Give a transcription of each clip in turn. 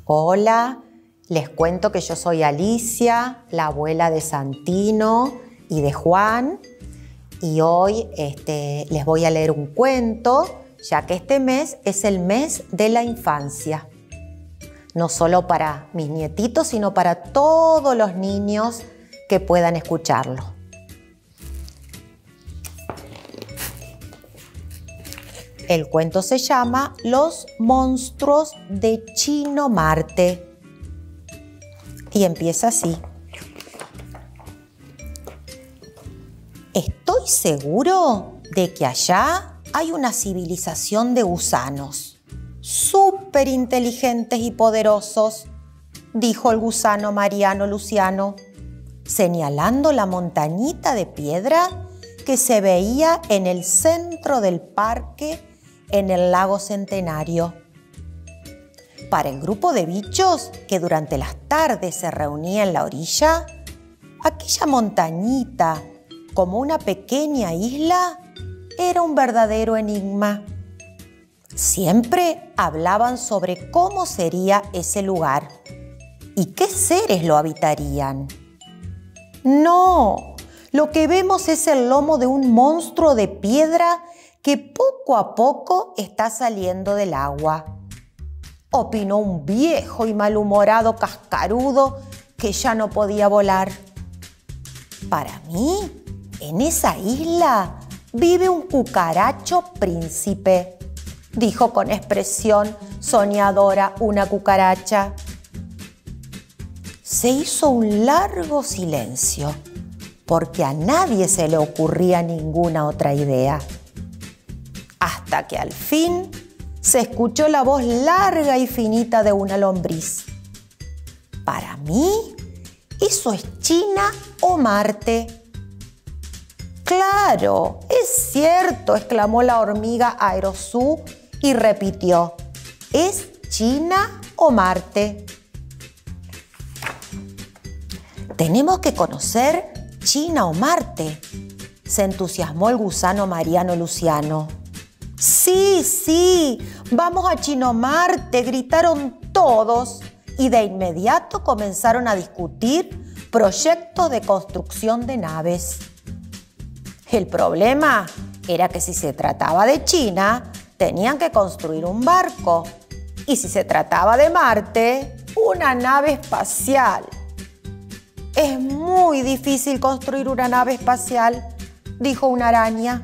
Hola, les cuento que yo soy Alicia, la abuela de Santino y de Juan, y hoy les voy a leer un cuento, ya que este mes es el mes de la infancia. No solo para mis nietitos, sino para todos los niños que puedan escucharlo. El cuento se llama Los monstruos de Chino Marte y empieza así. Estoy seguro de que allá hay una civilización de gusanos, súper inteligentes y poderosos, dijo el gusano Mariano Luciano, señalando la montañita de piedra que se veía en el centro del parque en el lago Centenario. Para el grupo de bichos que durante las tardes se reunía en la orilla, aquella montañita, como una pequeña isla, era un verdadero enigma. Siempre hablaban sobre cómo sería ese lugar y qué seres lo habitarían. No, lo que vemos es el lomo de un monstruo de piedra que poco a poco está saliendo del agua, opinó un viejo y malhumorado cascarudo que ya no podía volar. Para mí, en esa isla vive un cucaracho príncipe, dijo con expresión soñadora una cucaracha. Se hizo un largo silencio, porque a nadie se le ocurría ninguna otra idea. Hasta que al fin se escuchó la voz larga y finita de una lombriz. Para mí, eso es China o Marte. ¡Claro! ¡Es cierto!, exclamó la hormiga Aerosú y repitió. ¿Es China o Marte? Tenemos que conocer China o Marte, se entusiasmó el gusano Mariano Luciano. ¡Sí, sí! ¡Vamos a Chino Marte!, gritaron todos y de inmediato comenzaron a discutir proyectos de construcción de naves. El problema era que si se trataba de China, tenían que construir un barco y si se trataba de Marte, una nave espacial. Es muy difícil construir una nave espacial, dijo una araña.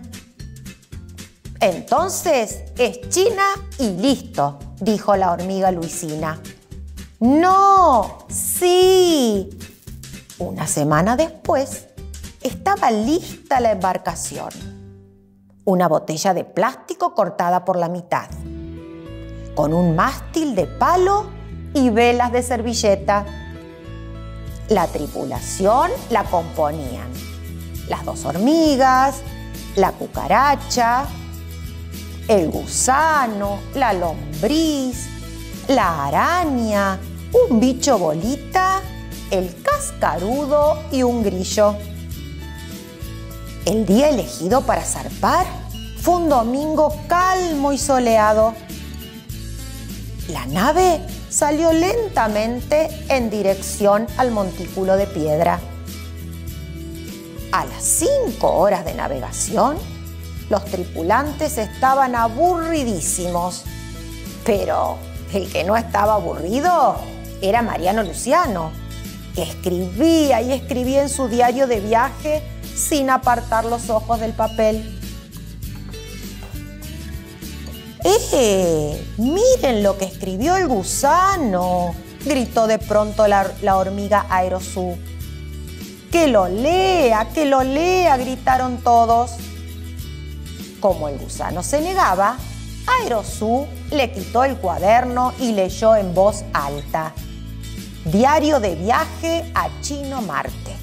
Entonces es China y listo, dijo la hormiga Luisina. ¡No! ¡Sí! Una semana después, estaba lista la embarcación. Una botella de plástico cortada por la mitad, con un mástil de palo y velas de servilleta. La tripulación la componían las dos hormigas, la cucaracha, el gusano, la lombriz, la araña, un bicho bolita, el cascarudo y un grillo. El día elegido para zarpar fue un domingo calmo y soleado. La nave salió lentamente en dirección al montículo de piedra. A las 5 horas de navegación, los tripulantes estaban aburridísimos. Pero el que no estaba aburrido era Mariano Luciano, que escribía y escribía en su diario de viaje sin apartar los ojos del papel. ¡Miren lo que escribió el gusano!, gritó de pronto la hormiga Aerosú. ¡Que lo lea, que lo lea!, gritaron todos. Como el gusano se negaba, Aerosú le quitó el cuaderno y leyó en voz alta. Diario de viaje a Chino Marte.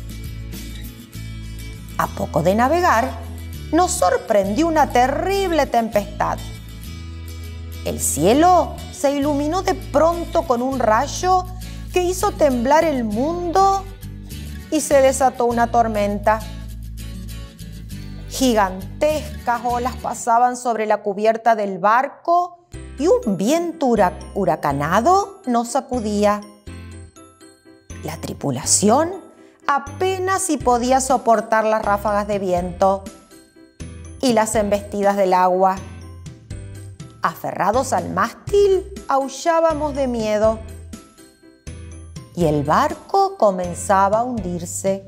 A poco de navegar, nos sorprendió una terrible tempestad. El cielo se iluminó de pronto con un rayo que hizo temblar el mundo y se desató una tormenta. Gigantescas olas pasaban sobre la cubierta del barco y un viento huracanado nos sacudía. La tripulación apenas si podía soportar las ráfagas de viento y las embestidas del agua. Aferrados al mástil, aullábamos de miedo y el barco comenzaba a hundirse.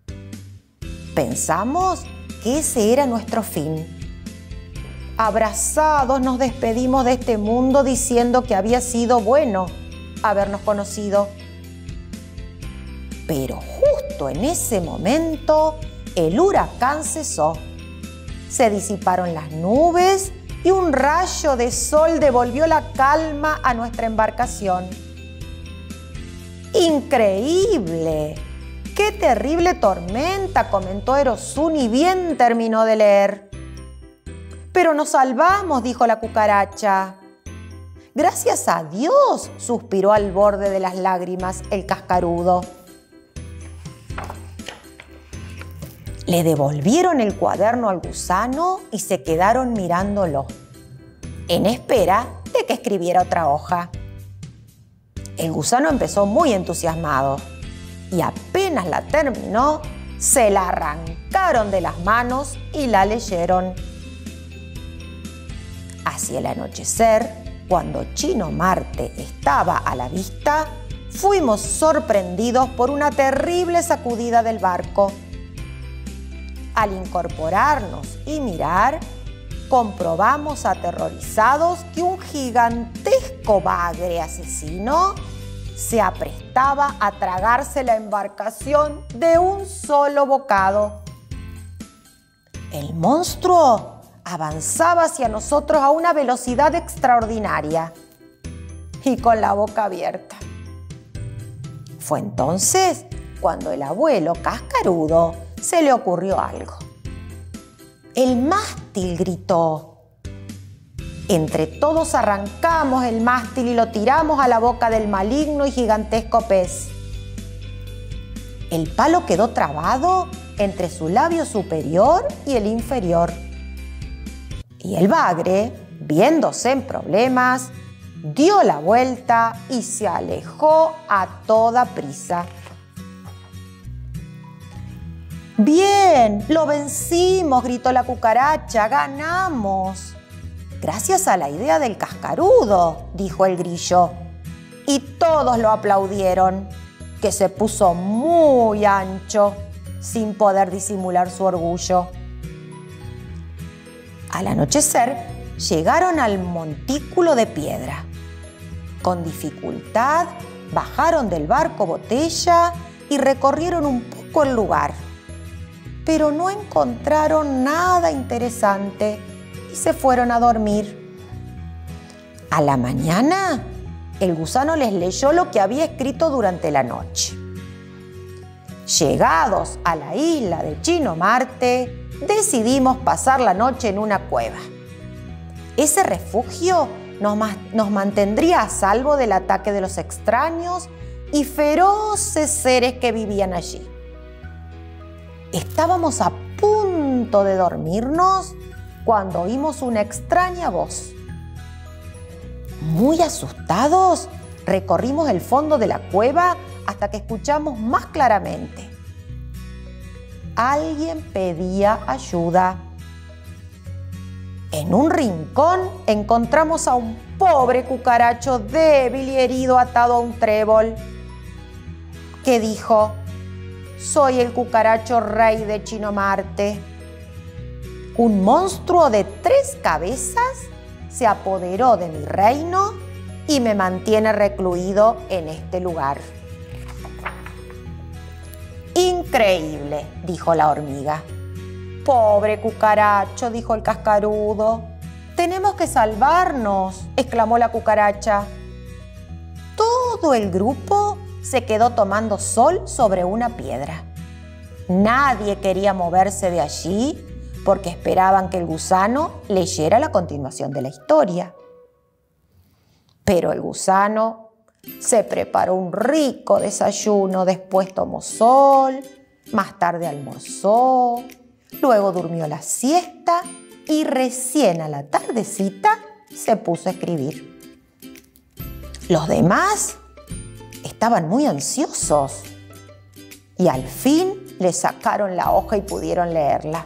Pensamos que ese era nuestro fin. Abrazados nos despedimos de este mundo diciendo que había sido bueno habernos conocido. Pero justo en ese momento el huracán cesó. Se disiparon las nubes y un rayo de sol devolvió la calma a nuestra embarcación. ¡Increíble! ¡Qué terrible tormenta!, comentó Erosún y bien terminó de leer. «Pero nos salvamos», dijo la cucaracha. «Gracias a Dios», suspiró al borde de las lágrimas el cascarudo. Le devolvieron el cuaderno al gusano y se quedaron mirándolo, en espera de que escribiera otra hoja. El gusano empezó muy entusiasmado y apenas la terminó, se la arrancaron de las manos y la leyeron. Hacia el anochecer, cuando Chino Marte estaba a la vista, fuimos sorprendidos por una terrible sacudida del barco. Al incorporarnos y mirar, comprobamos aterrorizados que un gigantesco bagre asesino se aprestaba a tragarse la embarcación de un solo bocado. El monstruo avanzaba hacia nosotros a una velocidad extraordinaria y con la boca abierta. Fue entonces cuando el abuelo cascarudo se le ocurrió algo. «¡El mástil!», gritó. Entre todos arrancamos el mástil y lo tiramos a la boca del maligno y gigantesco pez. El palo quedó trabado entre su labio superior y el inferior. Y el bagre, viéndose en problemas, dio la vuelta y se alejó a toda prisa. «¡Bien! ¡Lo vencimos!», gritó la cucaracha. «¡Ganamos!». «Gracias a la idea del cascarudo», dijo el grillo. Y todos lo aplaudieron, que se puso muy ancho, sin poder disimular su orgullo. Al anochecer, llegaron al montículo de piedra. Con dificultad, bajaron del barco botella y recorrieron un poco el lugar. Pero no encontraron nada interesante y se fueron a dormir. A la mañana, el gusano les leyó lo que había escrito durante la noche. Llegados a la isla de Chino Marte, decidimos pasar la noche en una cueva. Ese refugio nos mantendría a salvo del ataque de los extraños y feroces seres que vivían allí. Estábamos a punto de dormirnos cuando oímos una extraña voz. Muy asustados, recorrimos el fondo de la cueva hasta que escuchamos más claramente. Alguien pedía ayuda. En un rincón encontramos a un pobre cucaracho débil y herido atado a un trébol, que dijo: «Soy el cucaracho rey de Chino Marte. Un monstruo de 3 cabezas se apoderó de mi reino y me mantiene recluido en este lugar». «Increíble», dijo la hormiga. «Pobre cucaracho», dijo el cascarudo. «Tenemos que salvarnos», exclamó la cucaracha. Todo el grupo se quedó tomando sol sobre una piedra. Nadie quería moverse de allí porque esperaban que el gusano leyera la continuación de la historia. Pero el gusano se preparó un rico desayuno, después tomó sol, más tarde almorzó, luego durmió la siesta y recién a la tardecita se puso a escribir. Los demás estaban muy ansiosos y al fin le sacaron la hoja y pudieron leerla.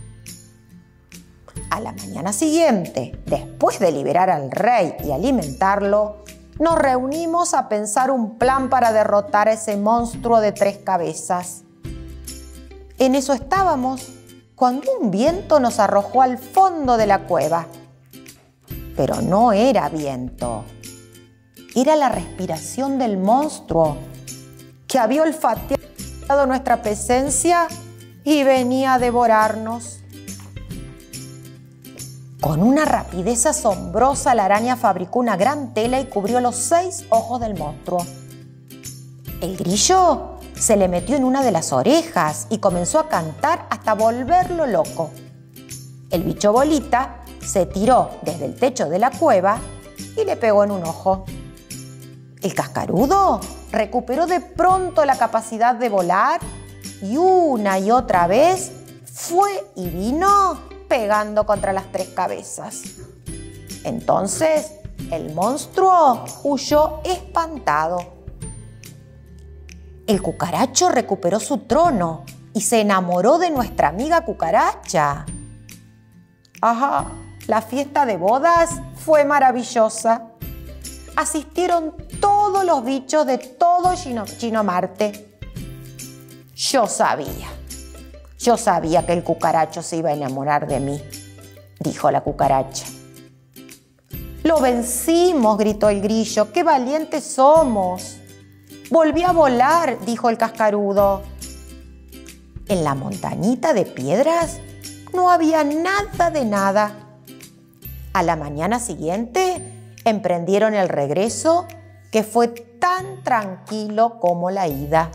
A la mañana siguiente, después de liberar al rey y alimentarlo, nos reunimos a pensar un plan para derrotar a ese monstruo de 3 cabezas. En eso estábamos cuando un viento nos arrojó al fondo de la cueva. Pero no era viento, era la respiración del monstruo que había olfateado nuestra presencia y venía a devorarnos. Con una rapidez asombrosa, la araña fabricó una gran tela y cubrió los 6 ojos del monstruo. El grillo se le metió en una de las orejas y comenzó a cantar hasta volverlo loco. El bicho bolita se tiró desde el techo de la cueva y le pegó en un ojo. El cascarudo recuperó de pronto la capacidad de volar y una y otra vez fue y vino pegando contra las 3 cabezas. Entonces el monstruo huyó espantado. El cucaracho recuperó su trono y se enamoró de nuestra amiga cucaracha. Ajá, la fiesta de bodas fue maravillosa. Asistieron todos los bichos de todo Chino Marte. Yo sabía que el cucaracho se iba a enamorar de mí, dijo la cucaracha. Lo vencimos, gritó el grillo. ¡Qué valientes somos! Volví a volar, dijo el cascarudo. En la montañita de piedras no había nada de nada. A la mañana siguiente emprendieron el regreso, que fue tan tranquilo como la ida.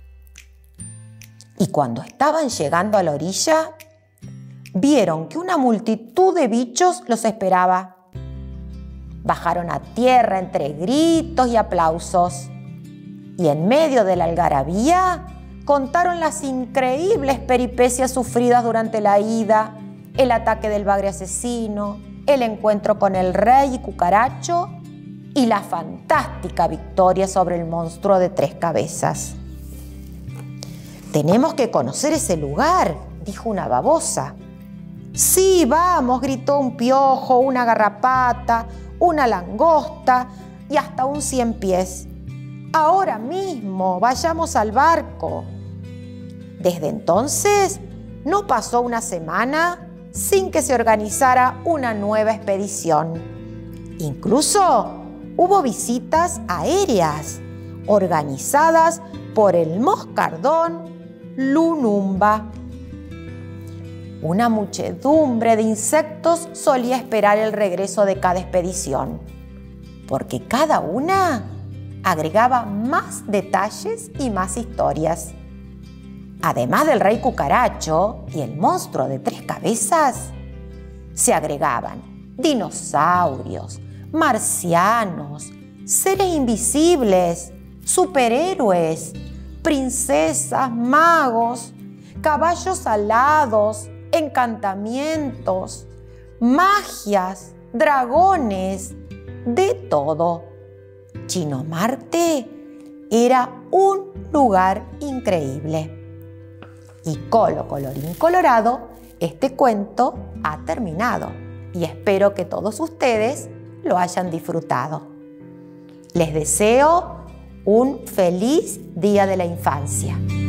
Y cuando estaban llegando a la orilla, vieron que una multitud de bichos los esperaba. Bajaron a tierra entre gritos y aplausos. Y en medio de la algarabía contaron las increíbles peripecias sufridas durante la ida, el ataque del bagre asesino, el encuentro con el rey y cucaracho y la fantástica victoria sobre el monstruo de 3 cabezas. «Tenemos que conocer ese lugar», dijo una babosa. «Sí, vamos», gritó un piojo, una garrapata, una langosta y hasta un 100 pies. «Ahora mismo, vayamos al barco». Desde entonces, no pasó una semana sin que se organizara una nueva expedición. Incluso hubo visitas aéreas organizadas por el moscardón Lunumba. Una muchedumbre de insectos solía esperar el regreso de cada expedición, porque cada una agregaba más detalles y más historias. Además del rey cucaracho y el monstruo de 3 cabezas, se agregaban dinosaurios, marcianos, seres invisibles, superhéroes, princesas, magos, caballos alados, encantamientos, magias, dragones, de todo. Chino Marte era un lugar increíble. Y colorín colorado, este cuento ha terminado y espero que todos ustedes lo hayan disfrutado. Les deseo un feliz Día de la Infancia.